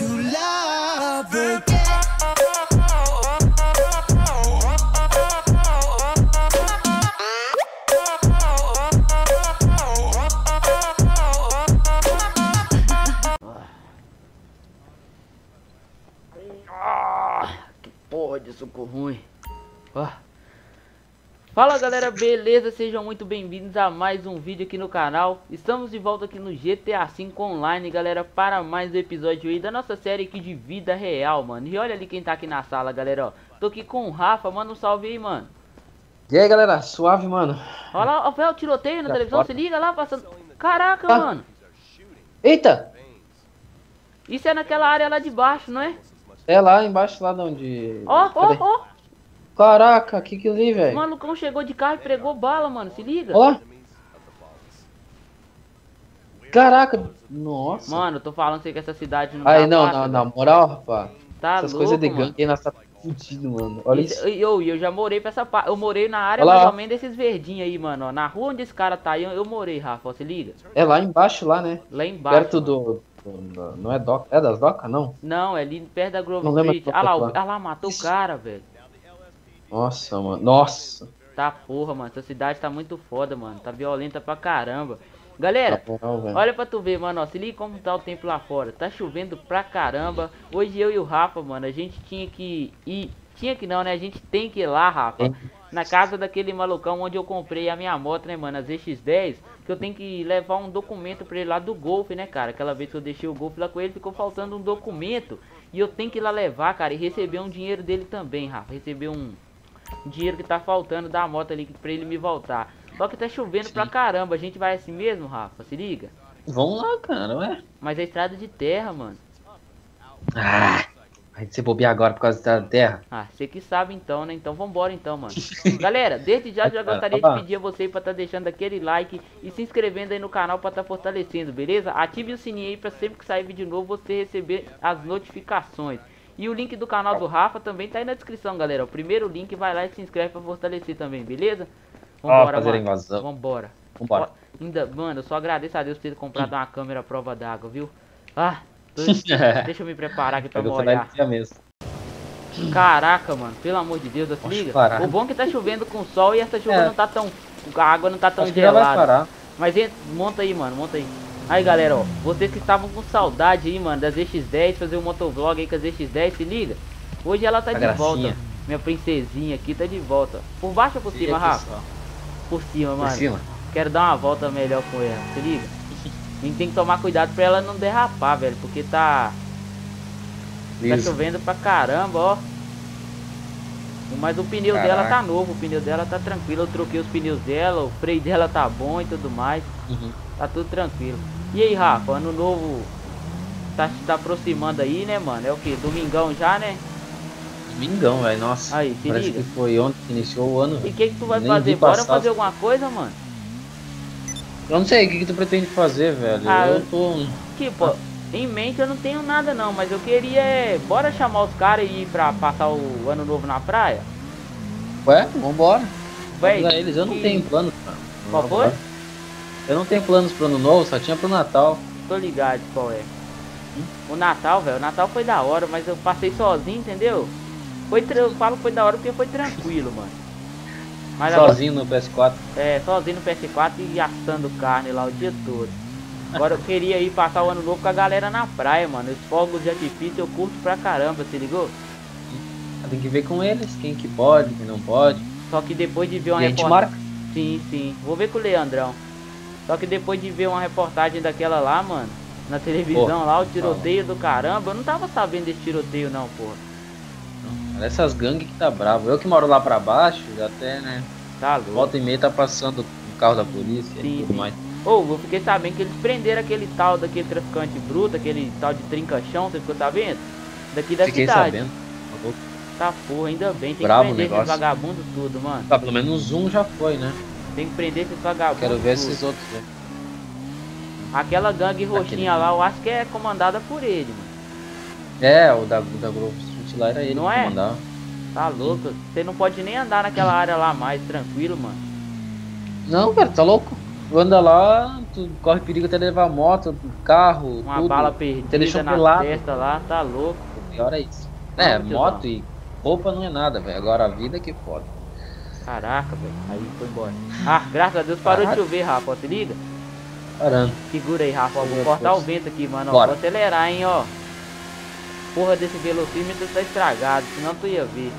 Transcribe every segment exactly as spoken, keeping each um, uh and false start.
love again. Ah, que porra de suco ruim. Ah. Fala galera, beleza? Sejam muito bem-vindos a mais um vídeo aqui no canal. Estamos de volta aqui no G T A cinco Online, galera, para mais um episódio aí da nossa série aqui de vida real, mano. E olha ali quem tá aqui na sala, galera, ó. Tô aqui com o Rafa, manda um salve aí, mano. E aí, galera, suave, mano. Olha lá, ó, o tiroteio na Já televisão, porta. se liga lá, passando... Caraca, Ah. mano. Eita! Isso é naquela área lá de baixo, não é? É lá embaixo, lá de onde... Ó, ó, Cadê? ó. Caraca, que que ali, O velho? malucão chegou de carro e pregou bala, mano, se liga. Ó lá. Caraca, nossa. Mano, eu tô falando assim que essa cidade não Aí, tá não, fácil, não, na velho. moral, rapaz. Tá Essas louco, coisas de mano. gangue aí, nós tá fudido, mano. Olha isso. E eu, eu já morei pra essa parte. Eu morei na área Olha lá, mais ó. ou menos desses verdinhos aí, mano. Ó. Na rua onde esse cara tá aí, eu, eu morei, Rafa. Ó, se liga. É lá embaixo, lá, né? Lá embaixo. Perto do, do- do- Não é doca? É das docas, não? Não, é ali perto da Grove Não lembro Street. qual Ah lá, que é o- ah lá, matou Isso. o cara, velho. Nossa, mano. Nossa. Tá porra, mano. Essa cidade tá muito foda, mano. Tá violenta pra caramba. Galera, Na moral, velho. olha pra tu ver, mano, ó, se liga como tá o tempo lá fora. Tá chovendo pra caramba. Hoje eu e o Rafa, mano, a gente tinha que ir. Tinha que não, né? A gente tem que ir lá, Rafa. Tem. Na casa daquele malucão onde eu comprei a minha moto, né, mano? A Z X dez. Que eu tenho que levar um documento pra ele lá do Golf, né, cara? Aquela vez que eu deixei o Golf lá com ele, ficou faltando um documento. E eu tenho que ir lá levar, cara, e receber um dinheiro dele também, Rafa. Receber um dinheiro que tá faltando da moto ali pra ele me voltar. Só que tá chovendo Sim. pra caramba. A gente vai assim mesmo, Rafa? Se liga. Vamos lá, cara, ué. Mas é estrada de terra, mano. Ah, a gente se bobear agora por causa da terra. Ah, você que sabe então, né? Então vambora então, mano. Galera, desde já já Cara, gostaria tá de bom. pedir a você pra tá deixando aquele like e se inscrevendo aí no canal pra tá fortalecendo, beleza? Ative o sininho aí pra sempre que sair vídeo novo você receber as notificações. E o link do canal do Rafa também tá aí na descrição, galera. O primeiro link, vai lá e se inscreve pra fortalecer também, beleza? Ó, fazer a mano. invasão. Vambora. Vambora. Ó, ainda, mano, eu só agradeço a Deus por ter comprado uma câmera à prova d'água, viu? Ah, tô- deixa eu me preparar aqui pra Pegou molhar. dia mesmo. Caraca, mano, pelo amor de Deus, se Poxa, liga. parar. O bom é que tá chovendo com sol e essa chuva É. não tá tão... A água não tá tão Acho que já vai gelada. parar. Mas entra, monta aí, mano, monta aí. Aí, galera, ó, vocês que estavam com saudade aí, mano, da Z X dez, fazer um motovlog aí com a Z X dez, se liga. Hoje ela tá A de gracinha. volta. Minha princesinha aqui tá de volta. Por baixo ou por cima, Eita, Rafa? só. Por cima, Por mano. cima. Quero dar uma volta melhor com ela, se liga. A gente tem que tomar cuidado pra ela não derrapar, velho, porque tá... Tá Liso. chovendo pra caramba, ó. Mas o pneu Caraca. dela tá novo, o pneu dela tá tranquilo. Eu troquei os pneus dela, o freio dela tá bom e tudo mais. Uhum. Tá tudo tranquilo. E aí, Rafa, ano novo tá se tá aproximando aí, né, mano? É o que? Domingão já, né? Domingão, velho, nossa. Aí, se Parece liga. que foi ontem que iniciou o ano. E o velho. que que tu vai Nem fazer? vi Bora passar. fazer alguma coisa, mano? Eu não sei, o que, que tu pretende fazer, velho? Ah, eu eu- tô... Que, pô, em mente eu não tenho nada não, mas eu queria, é, bora chamar os caras e ir pra passar o ano novo na praia? Ué, vambora. Véi, Avisar eles, eu não que- tenho planos, cara. Qual foi? Eu não tenho planos pro ano novo, só tinha pro Natal. Tô ligado qual é. O Natal, velho, o Natal foi da hora, mas eu passei sozinho, entendeu? Foi, tra- eu falo que foi da hora porque foi tranquilo, mano. Mas Sozinho no P S quatro. Agora, é, sozinho no P S quatro e assando carne lá o dia todo. Agora eu queria ir passar o ano novo com a galera na praia, mano. Os fogos de artifício eu curto pra caramba, se ligou? Tem que ver com eles, quem que pode, quem não pode. Só que depois de ver uma E a gente reportagem... marca. Sim, sim. Vou ver com o Leandrão. Só que depois de ver uma reportagem daquela lá, mano, na televisão Pô, lá, o tiroteio do caramba, eu não tava sabendo desse tiroteio não, porra. Essas gangues que tá bravo. Eu que moro lá pra baixo, já até, né? Tá louco. Volta e meia tá passando o carro da polícia Sim, e tudo sim. mais. Ô, eu fiquei sabendo que eles prenderam aquele tal daquele traficante bruto, aquele tal de trinca-chão, você ficou sabendo? Daqui da Fiquei cidade. sabendo. Tá louco. Tá porra, ainda bem, tem Bravo que o prender esses negócio. vagabundos tudo, mano. Ah, pelo menos um já foi, né? Tem que prender esses vagabundos Quero ver tudo. esses outros, né? Aquela gangue roxinha Aquele- lá, eu acho que é comandada por ele, mano. É, o da, o da Grove Street lá era ele Não que é? comandava. Tá louco? Você não pode nem andar naquela área lá mais, tranquilo, mano. Não, cara, tá louco? Tu anda lá, tu corre perigo até levar a moto, carro, Uma tudo. bala Te perdida deixam na pelado. testa lá, tá louco. O pior é isso. É, Vamos, moto tiozão. e roupa não é nada, velho. Agora a vida é que foda. Caraca, velho. Aí foi embora. Ah, graças a Deus parou de Caralho, chover, Rafa. Ó, se liga. parando. Segura aí, Rafa. Ó, Deixa eu vou ver a cortar o força. vento aqui, mano. Ó, Bora. vou acelerar, hein, ó. Porra desse velocímetro tá estragado, senão tu ia ver.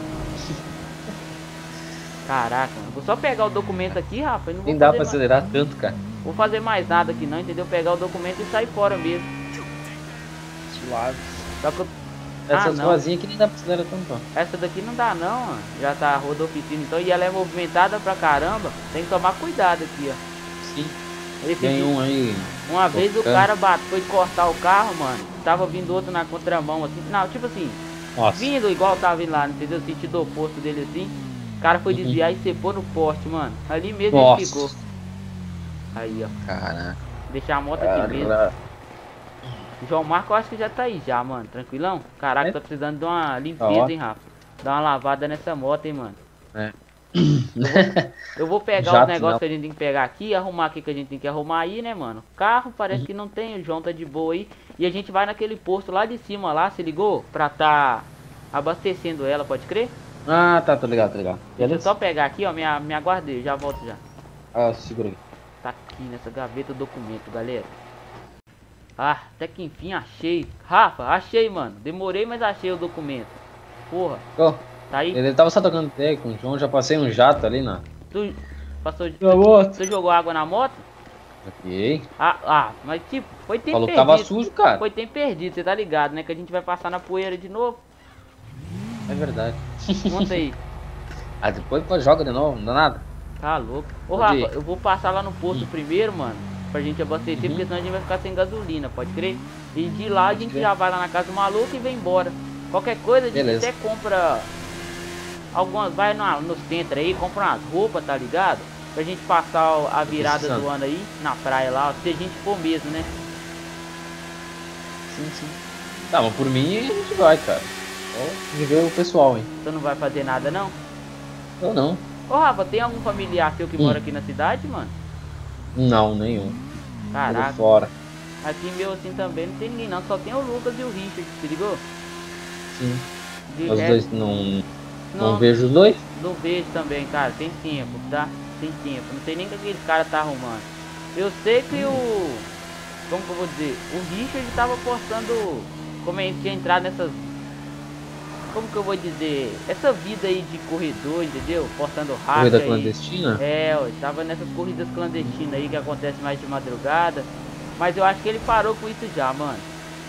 Caraca, mano. Vou só pegar o documento aqui, Rafa. E não vou Nem dá fazer pra mais... acelerar tanto, cara. Vou fazer mais nada aqui não, entendeu? Pegar o documento e sair fora mesmo. Suave. Só que eu... Essas Ah, não. ruazinhas aqui nem dá pra acelerar tanto, ó. Essa daqui não dá não, mano. Já tá rodoficina então. E ela é movimentada pra caramba. Tem que tomar cuidado aqui, ó. Sim. Esse Tem dia- um aí. Uma vez o tocando. cara bateu, foi cortar o carro, mano. Tava vindo outro na contramão, assim. Não, tipo assim, Nossa. vindo igual tava vindo lá, entendeu? Sentido oposto dele assim. O cara foi Uhum. desviar e cepou no poste, mano. Ali mesmo Nossa. ele ficou. Aí, ó. Caraca. Deixar a moto aqui mesmo. O João Marco eu acho que já tá aí já, mano. Tranquilão? Caraca, É. tá precisando de uma Tá limpeza, ótimo. hein, Rafa? Dar uma lavada nessa moto, hein, mano. É. Eu vou pegar Jato, os negócios não. que a gente tem que pegar aqui, arrumar aqui que a gente tem que arrumar aí, né, mano? Carro parece Uhum. que não tem, o João tá de boa aí. E a gente vai naquele posto lá de cima lá, se ligou? Pra tá abastecendo ela, pode crer? Ah, tá, tô ligado, tô ligado. Deixa eu Beleza? só pegar aqui, ó, me, me aguardei, já volto já. Ah, segura aí. Tá aqui nessa gaveta o documento, galera. Ah, até que enfim achei. Rafa, achei, mano. Demorei, mas achei o documento. Porra, Ó, tá aí? ele tava só tocando ideia com o João, já passei um jato ali na. Tu passou, Na moto. tu jogou água na moto? Ok. Ah, ah, mas tipo, foi tempo Falou que perdido. tava sujo, cara. Foi tempo perdido, você tá ligado, né? Que a gente vai passar na poeira de novo. É verdade. Monta aí. Ah, depois pô, joga de novo, não dá nada. Tá louco. Ô, Pode Rafa, ir. eu vou passar lá no posto Hum. primeiro, mano. Pra gente abastecer, Uhum. porque senão a gente vai ficar sem gasolina, pode crer? E de lá a Pode gente crer. já vai lá na casa do maluco e vem embora. Qualquer coisa a gente Beleza. até compra algumas, vai no, no centro aí, compra umas roupas, tá ligado? Pra gente passar a virada precisando. do ano aí na praia lá, se a gente for mesmo, né? Sim, sim. Tá, mas por mim a gente vai, cara. Só viver o pessoal, hein. Você não vai fazer nada não? Eu não. Ô, Rafa, tem algum familiar seu que Hum. mora aqui na cidade, mano? Não, nenhum. Tudo Caraca, fora. aqui meu assim também não tem ninguém não, só tem o Lucas e o Richard, se ligou? Sim. De Os resto, dois não. Não, não, vejo os dois. não vejo também, cara, tem tempo, tá? Tem tempo, não sei nem o que aquele cara tá arrumando. Eu sei que o... Como que eu vou dizer? O Richard tava postando como ele tinha entrado nessas... Como que eu vou dizer? Essa vida aí de corredor, entendeu? Postando racha Corrida aí. clandestina? É, ó, tava nessas corridas clandestinas aí que acontece mais de madrugada. Mas eu acho que ele parou com isso já, mano.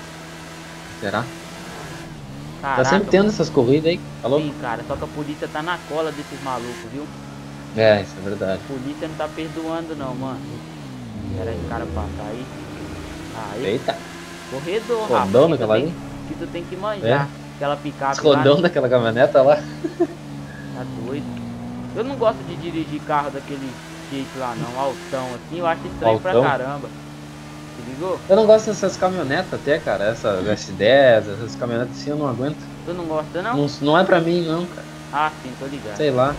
Será? Caraca, Tá sempre tendo mano. essas corridas aí. Falou? Sim, cara, só que a polícia tá na cola desses malucos, viu? É, isso é verdade. A polícia não tá perdoando não, mano. Espera esse cara passar aí. Aí, Eita. corredor, Rodão rapaz. que naquela tu tem- ali? Que tu tem que manjar. Aquela picape Esse lá, rodão daquela caminhoneta lá. tá doido. Eu não gosto de dirigir carro daquele jeito lá não, altão assim, eu acho estranho pra Altão? caramba. Se ligou? Eu não gosto dessas caminhonetas até, cara. Essa S dez, essas caminhonetas assim eu não aguento. Tu não gosta não? Não, não é pra mim, não, cara. Ah, sim, tô ligado. Sei lá.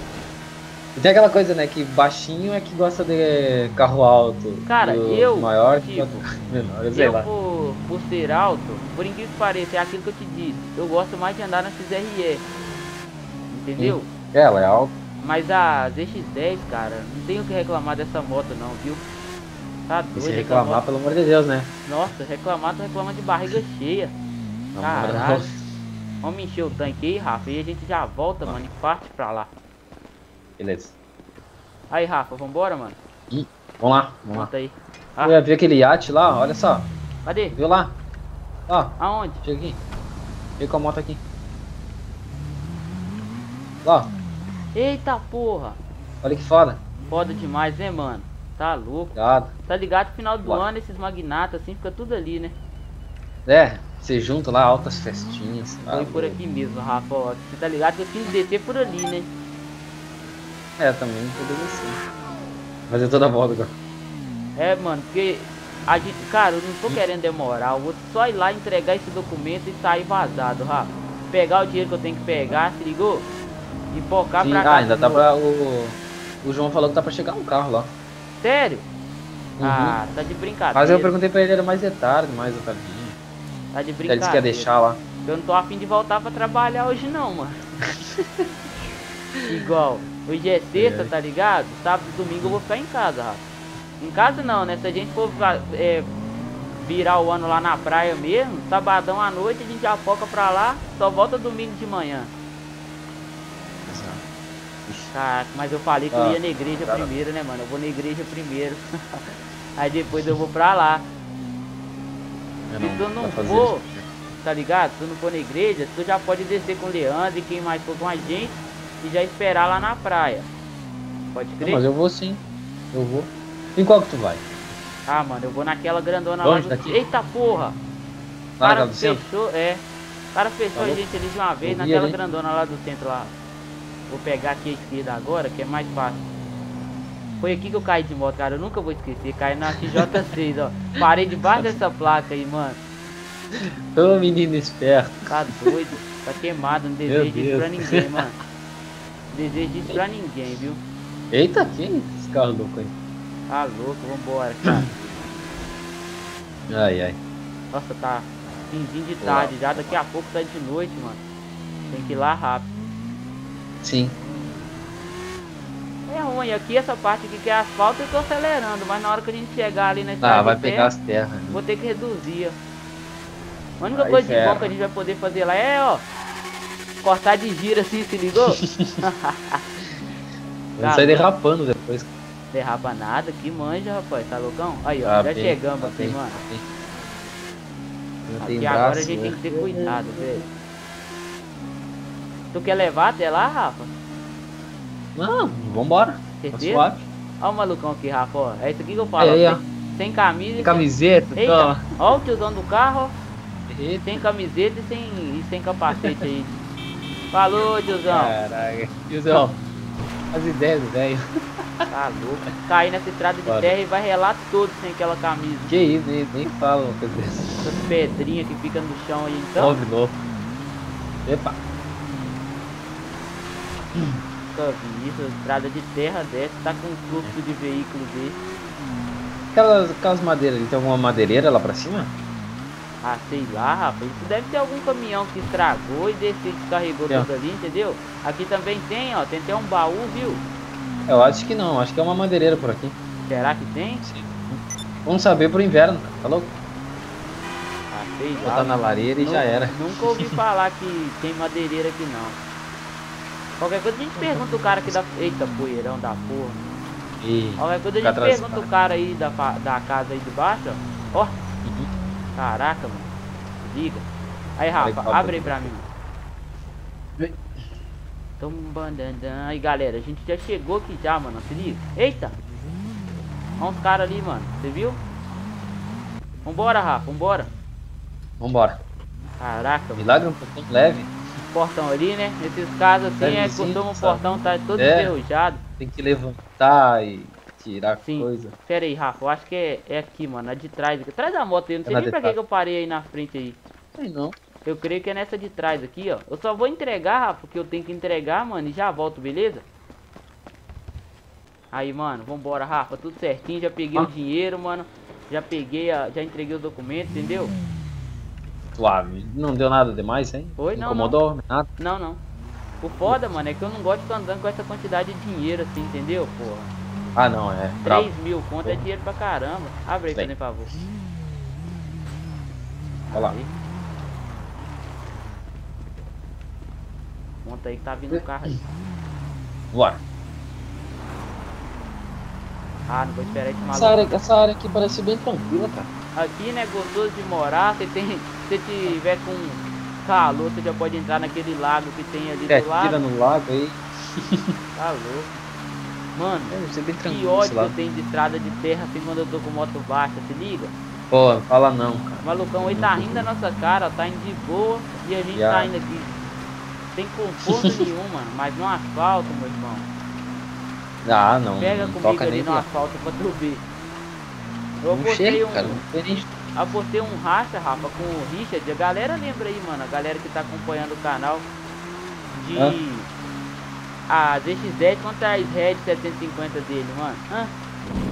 E tem aquela coisa, né, que baixinho é que gosta de carro alto. Cara, e o eu, maior que tipo, gosta de carro menor, eu sei Eu, lá. por, por ser alto, por incrível que pareça, é aquilo que eu te disse. Eu gosto mais de andar na X R E. Entendeu? É, ela é alta. Mas a Z X dez, cara, não tenho o que reclamar dessa moto não, viu? Tá E doido. se essa reclamar, moto- pelo amor de Deus, né? Nossa, reclamar, tô reclamando de barriga cheia. Na Caralho. moral. Vamos encher o tanque aí, Rafa, e a gente já volta, mano, e parte pra lá. Beleza. Aí, Rafa, vambora, mano? Vamos lá, vamos lá. Conta aí. Ah, Eu ia ver aquele iate lá, olha só. cadê? Viu lá? Ó, Aonde? chega aqui. Chega com a moto aqui. Ó, Eita porra! olha que foda. Foda demais, né, mano? Tá louco. Cuidado. Tá ligado? Final do Bora. ano, esses magnatas assim, fica tudo ali, né? É, você junta lá altas festinhas. tá Foi por louco. aqui mesmo, Rafa. Ó, você tá ligado que eu quis descer por ali, né? É, também poderia ser. Fazer toda a volta agora. É, mano, porque a gente, cara, eu não tô querendo demorar. Eu vou só ir lá entregar esse documento e sair vazado, Rafa. Pegar o dinheiro que eu tenho que pegar, se ligou? E focar Sim, pra cá. ah, ainda de tá novo. pra. O, o João falou que tá pra chegar um carro lá. Sério? Uhum. Ah, tá de brincadeira. Mas eu perguntei pra ele, era mais de tarde, mais da tardinha. Tá de Ele brincadeira. disse que ia deixar lá. Eu não tô afim de voltar pra trabalhar hoje não, mano. Igual, hoje é sexta, É. tá ligado? Sábado e domingo eu vou ficar em casa, Rafa. Em casa não, né? Se a gente for é, virar o ano lá na praia mesmo, sabadão à noite a gente já foca pra lá, só volta domingo de manhã. Caraca, mas eu falei que ah, eu ia na igreja cara. primeiro, né, mano? Eu vou na igreja primeiro. Aí depois eu vou pra lá. Se tu não for, tá ligado? Se tu não for na igreja, tu já pode descer com o Leandro e quem mais for com a gente e já esperar lá na praia. Pode crer? Não, mas eu vou sim. Eu vou. Em qual que tu vai? Ah, mano, eu vou naquela grandona Longe lá do... daqui? Eita porra! O cara fechou, é. O cara fechou tá a gente ali de uma vez naquela ali. grandona lá do centro lá. Vou pegar aqui a esquerda agora, que é mais fácil. Foi aqui que eu caí de moto, cara. Eu nunca vou esquecer. Caí na X J seis, ó. Parei debaixo dessa placa aí, mano. Ô menino esperto. Tá doido. Tá queimado. Não desejo disso pra ninguém, mano. Não desejo disso pra ninguém, viu? Eita, quem? Esse carro louco aí. Tá louco, vambora, cara. Ai, ai. Nossa, tá finzinho de tarde já. Daqui a pouco tá de noite, mano. Tem que ir lá rápido. Sim. É ruim, aqui essa parte aqui que é asfalto eu tô acelerando, mas na hora que a gente chegar ali na estrada Ah, vai de pegar terra, as terras. Né? Vou ter que reduzir. A única Aí coisa ferra. de bom que a gente vai poder fazer lá é, ó, cortar de giro assim, se ligou? Vai sair derrapando depois. Derrapa nada, que manja, rapaz, tá loucão? Aí, ó, tá já bem, chegamos tá aqui, bem, mano. Tá aqui braço, agora a gente né? tem que ter cuidado, velho. Tu quer levar até lá, Rafa? Não, vambora. Certeza? Tá Olha o malucão aqui, Rafa, ó. É isso aqui que eu falo, é, ó. é. Sem, sem camisa. Sem camiseta, Eita, então. ó o tiozão do carro, ó. Eita. Sem camiseta e sem, e sem capacete aí. Falou, tiozão. Caraca, tiozão. As ideias, velho. Tá louco. Cair nessa estrada de Pode. terra e vai relar todo sem aquela camisa. Que isso, nem, nem fala uma coisa dessa. Essas pedrinhas que ficam no chão aí, então. Homem louco. Epa. Nunca vi isso, estrada de terra dessa, tá com um fluxo de veículo desse. Aquelas, aquelas madeiras ali, tem alguma madeireira lá pra cima? Ah, sei lá, Rafa, isso deve ter algum caminhão que estragou e desceu, descarregou Tem, ó. tudo ali, entendeu? Aqui também tem, ó, tem até um baú, viu? Eu acho que não, acho que é uma madeireira por aqui. Será que tem? Sim. Vamos saber pro inverno, cara. Tá louco? Ah, sei lá. Botar na lareira e Nu- já era. Nunca ouvi falar que tem madeireira aqui não. Qualquer coisa a gente pergunta o cara aqui da... Eita, poeirão da porra. E... Qualquer coisa a fica gente atrás, pergunta cara. o cara aí da, fa- da casa aí de baixo, ó. Ó, Uhum. caraca, mano. Liga. Aí, Rafa, Aí, abre aí pra mim. Vem. Tumbandandan. Aí, galera, a gente já chegou aqui já, mano. Se liga. Eita. Olha uns caras ali, mano. Você viu? Vambora, Rafa, vambora. Vambora. Caraca, mano. Milagre um pouquinho leve. Portão ali, né? Nesses casos assim, é Levezinho, costuma o sabe? portão tá todo É. enferrujado. Tem que levantar e tirar Sim. coisa. Pera aí, Rafa, eu acho que é, é aqui, mano. A de trás aqui. Atrás da moto aí. Não sei É na nem de pra que trás. que eu parei aí na frente aí. Sei não. Eu creio que é nessa de trás aqui, ó. Eu só vou entregar, Rafa, porque eu tenho que entregar, mano, e já volto, beleza? Aí, mano, vambora, Rafa, tudo certinho. Já peguei Ah. o dinheiro, mano. Já peguei, a, já entreguei os documentos, entendeu? Suave. Não deu nada demais, hein? Oi, não, Incomodou? Nada? Não, não. O foda, mano, é que eu não gosto de ficar andando com essa quantidade de dinheiro assim, entendeu, porra? Ah, não, é. Bravo. três mil conto é dinheiro pra caramba. Abre aí, Bem. por favor. Olha lá. Aí. Conta aí que tá vindo o carro aí. Bora. Ah, não vou esperar esse Essa maluco. área, essa área aqui parece bem tranquila, cara. Aqui, né, gostoso de morar. Você tem, se tiver com calor, você já pode entrar naquele lago que tem ali É, do lado. tira no lago aí. Tá louco. Mano, É, deve ser bem que tranquilo ódio esse que eu lado. tenho de estrada de terra assim quando eu tô com moto baixa, se liga? Pô, não fala não, cara. O malucão aí tá rindo da nossa cara, ó, tá indo de boa e a gente Já. tá indo aqui. Sem conforto nenhum, mano, mas no asfalto, meu irmão. Ah, não. Pega não comigo toca ali nem no lá. asfalto pra tu ver. Eu Não apostei chega, um, cara. Não tem nem... apostei um racha, Rafa, com o Richard. A galera lembra aí, mano, a galera que tá acompanhando o canal. De Hã? a D X dez contra a Red setecentos e cinquenta dele, mano. Hã?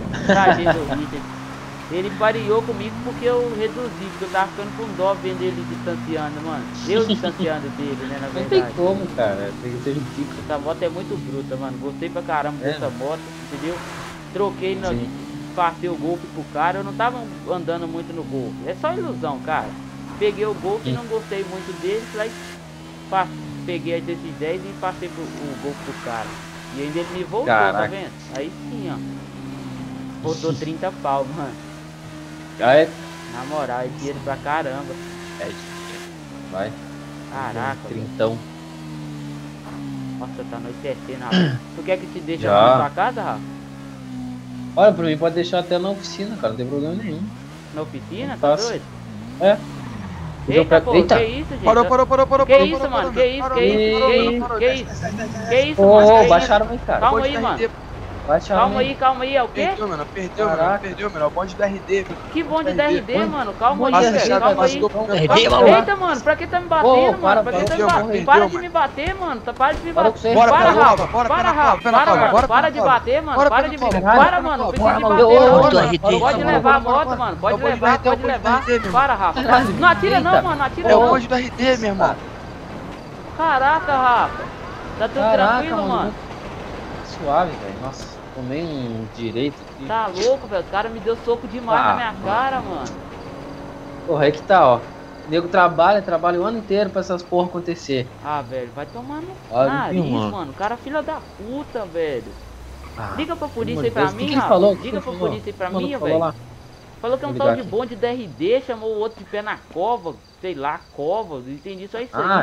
Trajeto do Richard. Ele variou comigo porque eu reduzi, porque eu tava ficando com dó vendo ele distanciando, mano. Eu distanciando dele, né, na Não verdade. tem como, cara. Tem que ser um pico. Essa moto é muito bruta, mano. Gostei pra caramba É. dessa moto, entendeu? Troquei, no, Sim. passei o Golf pro cara. Eu não tava andando muito no Golf. É só ilusão, cara. Peguei o Golf e Sim. não gostei muito dele. Aí pa- peguei a desses dez e passei pro, o Golf pro cara. E ainda ele me voltou, Caraca. tá vendo? Aí sim, ó. Voltou trinta pau, mano. Já é. Na moral, é dinheiro pra caramba. É, vai. Caraca, velho. Trintão. Nossa, tá anoitecendo, Rafa. Tu quer que te deixe Já. na sua casa, Rafa? Olha, pra mim pode deixar até na oficina, cara. Não tem problema nenhum. Na oficina? Não Tá faço. doido? É. Eita, pô, Eita. que isso, gente? Parou, parou, parou, parou, Que parou, isso, parou, mano? parou, Que isso, parou, que isso, parou, que parou, isso, parou, que desce, isso? desce, desce, desce. Que isso, Ô, mano? ô, Que baixaram isso? aí, cara. Calma Bonde aí, do mano. R D, Baixaram Calma aí, calma aí, é o quê? Perdeu, mano, perdeu, mano, Caraca. perdeu, mano, é o bonde do R D. Que bonde da R D, Bonde- mano? Calma bonde aí, da velho, R D, calma mas aí. do- Calma- R D, vamos lá. Eita, mano, pra que tá me batendo, Ô, mano? para, Pra que para, tá me para, batendo? perdeu, Para de mano. me bater, mano. Tá- Para de me Para bater. com você. Bora, Para, pela Rafa. cova, bora, Para, pela Rafa. cova, pela Para, cova, mano. bora, Para pela de cova. bater, mano. Bora Para pela de cova, me... bora Para, pela mano. Não cova, precisa de bora, bater, mano. não, Ô, mano. do R D, Pode calma, levar a bora, bora, moto, mano. É Pode o bonde do levar, R D, é o pode bonde do levar. R D, meu irmão. Para, Rafa. Caralho, Não atira não, eita. mano. Não atira É o não. bonde do R D, meu irmão. Caraca, Rafa. Tá tudo Caraca, tranquilo, mano? Suave, velho. Nossa, tomei um direito aqui. Tá louco, velho. O cara me deu soco demais Ah, na minha mano. cara, mano. Porra, aí que tá, ó. O nego trabalha, trabalha o ano inteiro pra essas porra acontecer. Ah, velho, vai tomar no Olha, nariz, mano. mano. O cara é filha da puta, velho. Ah, Liga pra polícia pelo aí pra amor de Deus. mim, O que que ele Rafa. falou? O que Liga ele pra falou? polícia aí pra Mano, mim, falou velho. lá. Falou que é um Vou tal de ligar aqui. bonde da R D, chamou o outro de pé na cova, sei lá, cova, não entendi só isso Ah. aí.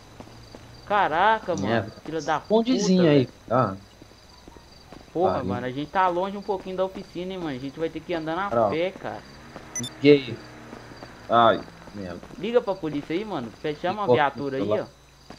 Caraca, mano, Merda. filha da Bondezinho puta, aí. velho. Ah, Porra, Pariu. mano, a gente tá longe um pouquinho da oficina, hein, mano. A gente vai ter que andar na Pronto. pé, cara. gay. Ai, merda. Liga pra polícia aí, mano. Pe- Chama uma Ficou viatura aí, aqui, ó.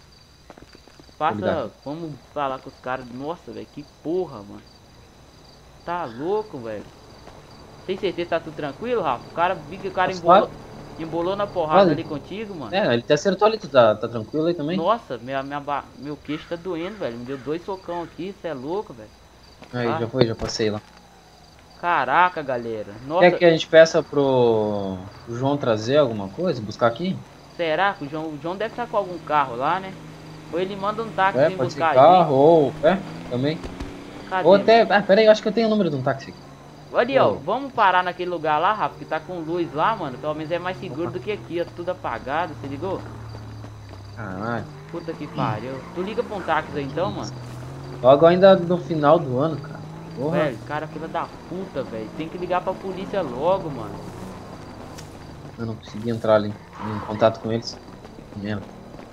Vou ligar Passa, aqui. vamos falar com os caras. Nossa, velho, que porra, mano. Tá louco, velho. Tem certeza que tá tudo tranquilo, Rafa? O cara, vi que o cara Nossa, embolou, embolou na porrada Olha. ali contigo, mano. É, ele te acertou ali, tu tá, tá tranquilo aí também? Nossa, minha, minha, ba- meu queixo tá doendo, velho. Me deu dois socão aqui, cê é louco, velho. Aí, Ah. já foi, já passei lá. Caraca, galera. Nossa, Quer que a gente peça pro, pro João trazer alguma coisa, buscar aqui? será que o João, o João deve estar com algum carro lá, né? Ou ele manda um táxi É, vir pode ser buscar carro, ou... É, também. aí. Cadê? Ou até... Ah, pera aí, eu acho que eu tenho o número de um táxi aqui. Ali, ó, Oh. vamos parar naquele lugar lá, Rafa, que tá com luz lá, mano. Pelo menos é mais seguro do que aqui, ó. Tudo apagado, você ligou? Caralho. Puta que pariu. Tu liga pra um táxi aí então, mano? Logo ainda no final do ano, cara. Porra. Velho, cara, filha da puta, velho. Tem que ligar pra polícia logo, mano. Eu não consegui entrar ali em contato com eles. Merda.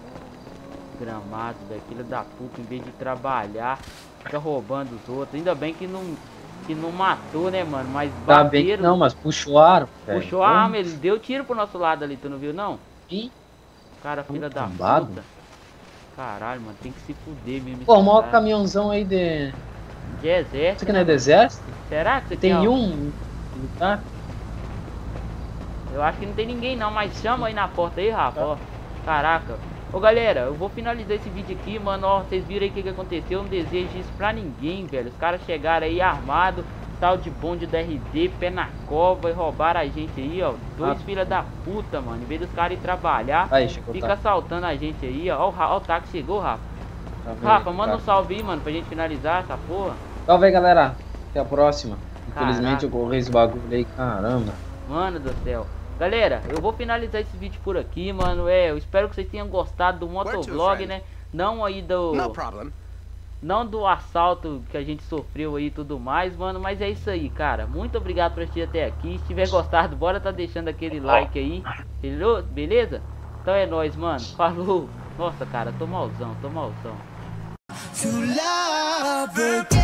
Gramado, velho. Filha da puta, em vez de trabalhar, fica roubando os outros. Ainda bem que não, que não matou, né, mano? Mas Tá bem que bateram. não, mas puxou arma, velho. Puxou a arma, ele deu tiro pro nosso lado ali, tu não viu, não? Ih, Cara, filha da Arrombado. puta. Caralho, mano, tem que se fuder mesmo. Pô, o esse maior cara. caminhãozão aí de... De exército. Isso aqui não é do exército? Será que você Tem tem um militar? Eu acho que não tem ninguém não, mas chama aí na porta aí, Rafa, ó. Caraca. Ô galera, eu vou finalizar esse vídeo aqui, mano, ó. Vocês viram aí o que, que aconteceu, eu não desejo isso pra ninguém, velho. Os caras chegaram aí armados, tal de bonde da R D, pé na cova e roubaram a gente aí, ó. Dois Ah. filha da puta, mano. Em vez dos caras ir trabalhar, Aí, chegou fica tá. assaltando a gente aí, ó. Ó o, Ra- ó o táxi chegou, Rafa. Tá vendo? Rafa, manda um Tá. salve aí, mano, pra gente finalizar essa porra. Salve aí, galera. Até a próxima. Infelizmente Caraca. eu corri esse bagulho aí, caramba. Mano do céu. Galera, eu vou finalizar esse vídeo por aqui, mano. É, eu espero que vocês tenham gostado do motovlog, né? Não aí do... No problem. Não do assalto que a gente sofreu aí e tudo mais, mano. Mas é isso aí, cara. Muito obrigado por assistir até aqui. Se tiver gostado, bora tá deixando aquele like aí. Beleza? Beleza? Então é nóis, mano. Falou. Nossa, cara, tô malzão, tô malzão. To love again.